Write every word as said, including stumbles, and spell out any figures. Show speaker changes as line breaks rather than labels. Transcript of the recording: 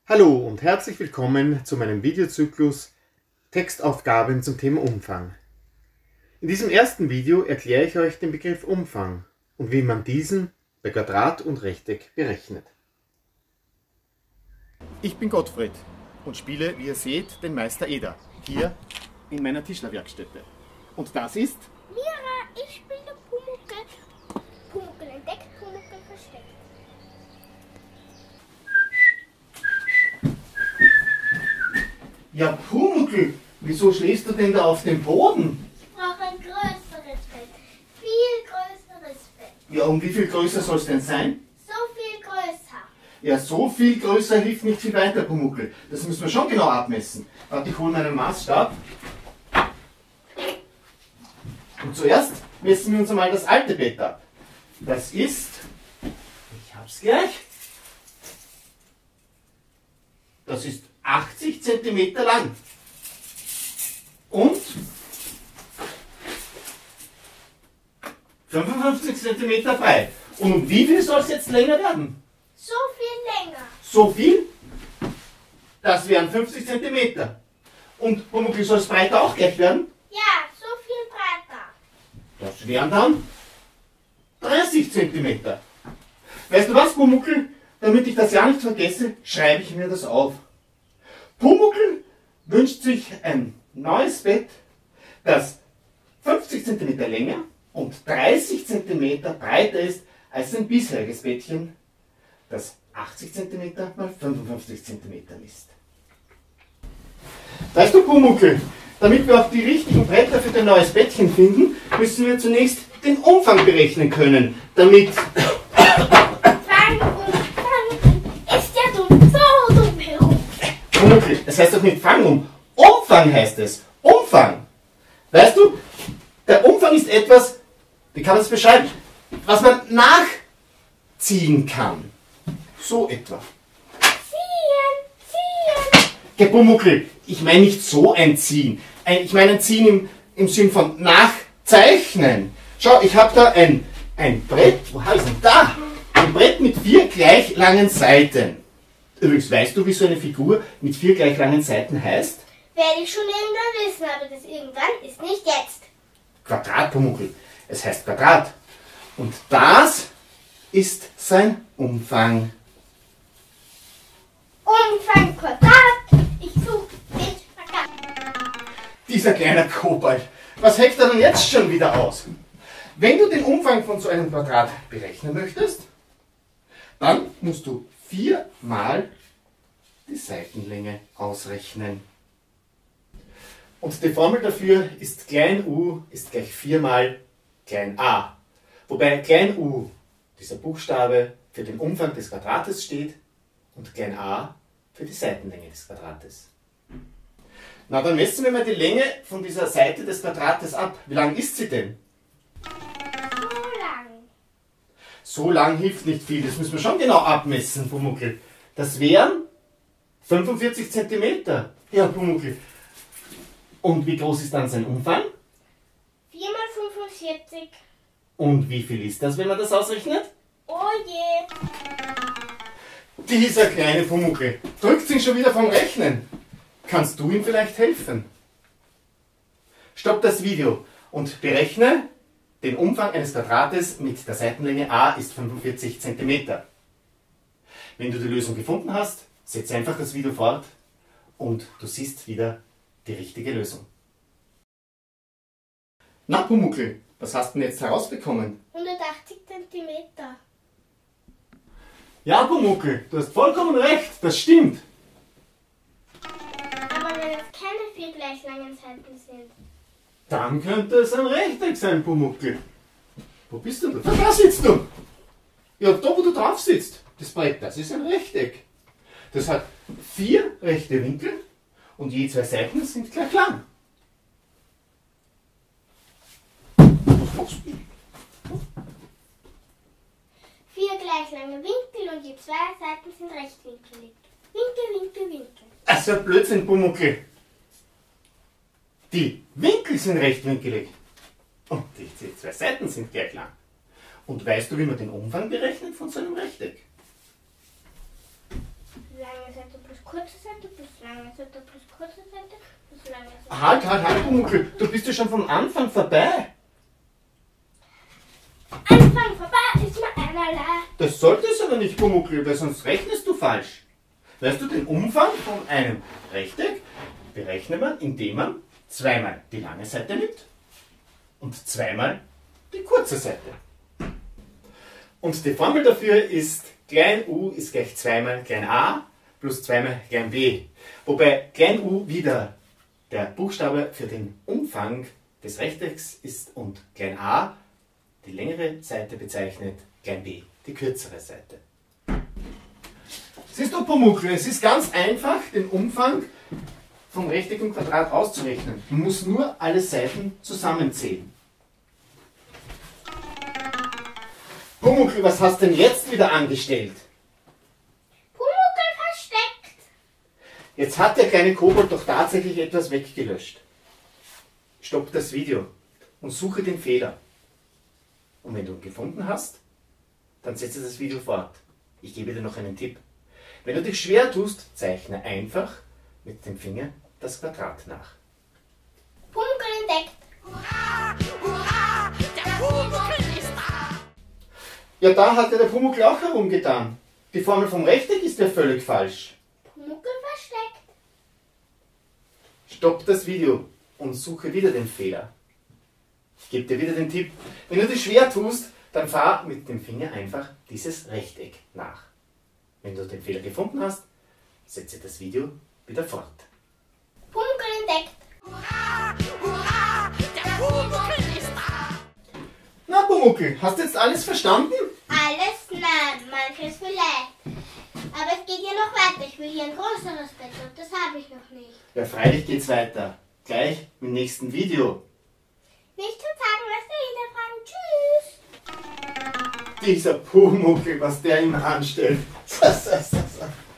Hallo und herzlich willkommen zu meinem Videozyklus Textaufgaben zum Thema Umfang. In diesem ersten Video erkläre ich euch den Begriff Umfang und wie man diesen bei Quadrat und Rechteck berechnet. Ich bin Gottfried und spiele, wie ihr seht, den Meister Eder hier in meiner Tischlerwerkstätte. Und das ist
Mira, ich spiele Pumuckl. Pumuckl entdeckt, Pumuckl versteckt.
Ja, Pumuckl, wieso schläfst du denn da auf dem Boden?
Ich brauche ein größeres Bett. Viel größeres Bett.
Ja, und wie viel größer soll es denn sein?
So viel größer.
Ja, so viel größer hilft nicht viel weiter, Pumuckl. Das müssen wir schon genau abmessen. Warte, ich hole meinen Maßstab. Und zuerst messen wir uns einmal das alte Bett ab. Das ist, ich hab's gleich, das ist achtzig Zentimeter lang und fünfundfünfzig Zentimeter breit. Und um wie viel soll es jetzt länger werden?
So viel länger.
So viel? Das wären fünfzig Zentimeter. Und Pumuckl, soll es breiter auch gleich werden?
Ja, so viel breiter.
Das wären dann dreißig Zentimeter. Weißt du was, Pumuckl? Damit ich das ja nicht vergesse, schreibe ich mir das auf. Pumuckl wünscht sich ein neues Bett, das fünfzig Zentimeter länger und dreißig Zentimeter breiter ist als sein bisheriges Bettchen, das achtzig Zentimeter mal fünfundfünfzig Zentimeter misst. Weißt du, Pumuckl, damit wir auch die richtigen Bretter für dein neues Bettchen finden, müssen wir zunächst den Umfang berechnen können, damit...
Fang um, fang um. Ist ja dumm, so dumm herum.
Pumuckl, es heißt doch nicht Fang um. Umfang heißt es. Umfang. Weißt du, der Umfang ist etwas, wie kann man es beschreiben, was man nachziehen kann. So etwa.
Ziehen, ziehen.
Ja, Pumuckl, ich meine nicht so ein Ziehen. Ein, ich meine ein Ziehen im, im Sinn von nachzeichnen. Schau, ich habe da ein, ein Brett, wo habe ich denn da? Ein Brett mit vier gleich langen Seiten. Übrigens, weißt du, wie so eine Figur mit vier gleich langen Seiten heißt?
Werde ich schon irgendwann wissen, aber das irgendwann ist nicht jetzt.
Quadrat, Pumuckl. Es heißt Quadrat. Und das ist sein Umfang.
Umfang Quadrat. Ich suche den Spagat.
Dieser kleine Kobold. Was heckt er denn jetzt schon wieder aus? Wenn du den Umfang von so einem Quadrat berechnen möchtest, dann musst du viermal die Seitenlänge ausrechnen. Und die Formel dafür ist klein u ist gleich viermal klein a. Wobei klein u, dieser Buchstabe, für den Umfang des Quadrates steht und klein a für die Seitenlänge des Quadrates. Na, dann messen wir mal die Länge von dieser Seite des Quadrates ab. Wie lang ist sie denn?
So lang.
So lang hilft nicht viel, das müssen wir schon genau abmessen, Pumuckl. Das wären fünfundvierzig Zentimeter. Ja, Pumuckl. Und wie groß ist dann sein Umfang?
vier mal fünfundvierzig.
Und wie viel ist das, wenn man das ausrechnet?
Oh je.
Dieser kleine Pumuckl drückt sich schon wieder vom Rechnen. Kannst du ihm vielleicht helfen? Stopp das Video und berechne den Umfang eines Quadrates mit der Seitenlänge a ist fünfundvierzig Zentimeter. Wenn du die Lösung gefunden hast, setze einfach das Video fort und du siehst wieder die richtige Lösung. Na, Pumuckl, was hast du denn jetzt herausbekommen?
hundertachtzig Zentimeter.
Ja, Pumuckl, du hast vollkommen recht, das stimmt.
Aber wenn es keine vier gleich langen Seiten sind.
Dann könnte es ein Rechteck sein, Pumuckl. Wo bist du denn? Da sitzt du. Ja, da wo du drauf sitzt. Das Brett, das ist ein Rechteck. Das hat vier rechte Winkel und je zwei Seiten sind gleich lang. Was machst du?
Vier gleich lange Winkel und je zwei Seiten sind rechtwinkelig. Winkel, Winkel, Winkel.
Das ist ein Blödsinn, Pumuckl. Die Winkel sind rechtwinkelig und die zwei Seiten sind gleich lang. Und weißt du, wie man den Umfang berechnet von so einem Rechteck?
Wie lang ist Seite plus kurze Seite plus lange Seite plus kurze Seite plus lange Seite.
Halt, halt, halt, Pumuckl, du bist ja schon vom Anfang vorbei.
Anfang vorbei ist mal einerlei.
Das solltest du aber nicht, Pumuckl, weil sonst rechnest du falsch. Weißt du, den Umfang von einem Rechteck berechnet man, indem man zweimal die lange Seite nimmt und zweimal die kurze Seite. Und die Formel dafür ist klein u ist gleich zweimal klein a plus zweimal klein b. Wobei klein u wieder der Buchstabe für den Umfang des Rechtecks ist und klein a die längere Seite bezeichnet, klein b die kürzere Seite. Siehst du, Pumuckl, es ist ganz einfach, den Umfang vom Rechteck und Quadrat auszurechnen. Man muss nur alle Seiten zusammenzählen. Pumuckl, was hast du denn jetzt wieder angestellt?
Pumuckl versteckt.
Jetzt hat der kleine Kobold doch tatsächlich etwas weggelöscht. Stopp das Video und suche den Fehler. Und wenn du ihn gefunden hast, dann setze das Video fort. Ich gebe dir noch einen Tipp. Wenn du dich schwer tust, zeichne einfach mit dem Finger das Quadrat nach.
Pumuckl entdeckt.
Hurra! Hurra! Der Pumuckl ist da!
Ja, da hat ja der Pumuckl auch herumgetan. Die Formel vom Rechteck ist ja völlig falsch.
Pumuckl versteckt.
Stopp das Video und suche wieder den Fehler. Ich gebe dir wieder den Tipp. Wenn du dich schwer tust, dann fahr mit dem Finger einfach dieses Rechteck nach. Wenn du den Fehler gefunden hast, setze das Video wieder fort.
Pumuckl entdeckt.
Hurra! Hurra! Der Pumuckl ist da!
Na, Pumuckl, hast du jetzt alles verstanden?
Alles? Nein, manches vielleicht. Aber es geht ja noch weiter. Ich will hier ein größeres Bett und das habe ich noch nicht.
Ja, freilich geht's weiter. Gleich im nächsten Video.
Nicht zu sagen, was der Ida fragen. Tschüss.
Dieser Pumuckl, was der ihm anstellt.